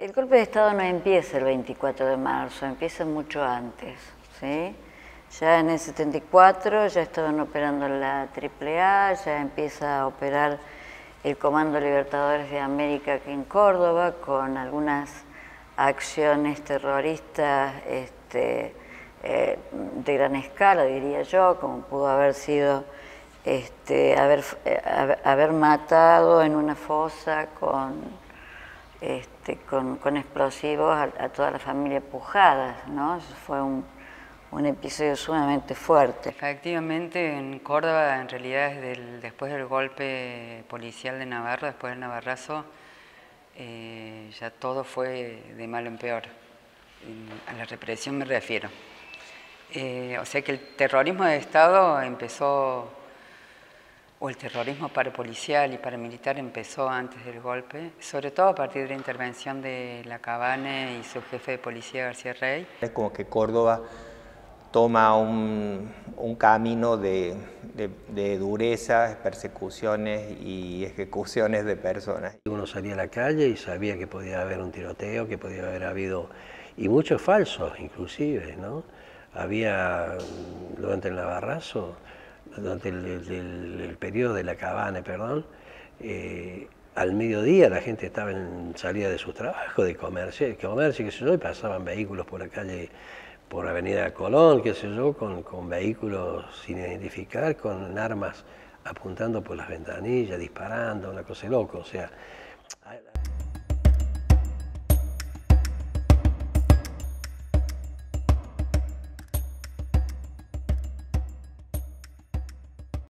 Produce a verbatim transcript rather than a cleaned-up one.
El golpe de Estado no empieza el veinticuatro de marzo, empieza mucho antes, ¿sí? Ya en el setenta y cuatro ya estaban operando la triple A, ya empieza a operar el Comando Libertadores de América aquí en Córdoba, con algunas acciones terroristas este, eh, de gran escala, diría yo, como pudo haber sido este, haber, eh, haber matado en una fosa con... Este, con, con explosivos a, a toda la familia Pujadas, ¿no? Eso fue un, un episodio sumamente fuerte. Efectivamente, en Córdoba, en realidad, desde el, después del golpe policial de Navarro, después del Navarrazo, eh, ya todo fue de mal en peor. A la represión me refiero. Eh, o sea que el terrorismo de Estado empezó, o el terrorismo parapolicial y paramilitar empezó antes del golpe, sobre todo a partir de la intervención de Lacabane y su jefe de policía, García Rey. Es como que Córdoba toma un, un camino de, de, de durezas, persecuciones y ejecuciones de personas. Uno salía a la calle y sabía que podía haber un tiroteo, que podía haber habido, y muchos falsos inclusive, ¿no? Había, durante el Navarrazo, durante el, el, el periodo de Lacabane, perdón, eh, al mediodía la gente estaba en salida de sus trabajos, de comercio, comercio, qué sé yo, y pasaban vehículos por la calle, por Avenida Colón, qué sé yo, con, con vehículos sin identificar, con armas apuntando por las ventanillas, disparando, una cosa de loco, o sea,